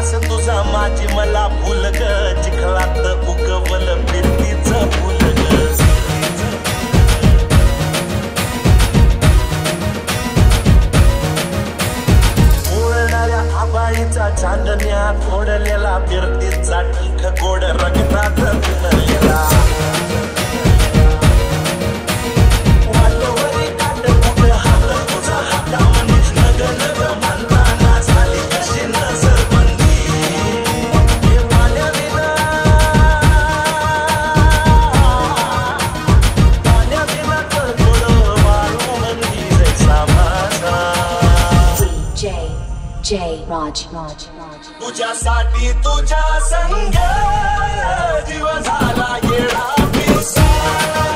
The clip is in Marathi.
इतिहास तुझा माझी मला भूल ग चिखलात उगवल फिरतीचं फुल ग उडणाऱ्या आबाळीचा चांदण्यात ओढलेला फिरतीचा टीख गोड रंगतात फिरलेला वाटवरी काट कुठे हात तुझा हातामध्येच नग नग म्हणताना झाली कशी नजरबंदी हे पाण्याविना तर थोडं वाळू मंदी जैसा माझा Jayraj. तुझ्यासाठी तुझ्या संग जीव झाला येडापिसा